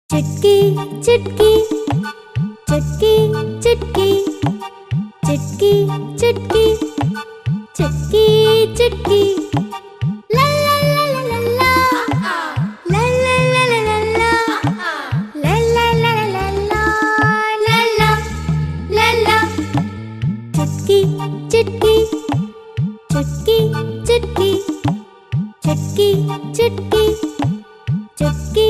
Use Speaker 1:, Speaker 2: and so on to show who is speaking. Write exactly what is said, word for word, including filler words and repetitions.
Speaker 1: चुटकी चुटकी चुटकी चुटकी चुटकी चुटकी चुटकी चुटकी ला ला ला ला ला ला ला ला ला ला ला ला ला ला ला ला ला ला ला चुटकी चुटकी चुटकी चुटकी चुटकी चुटकी चुटकी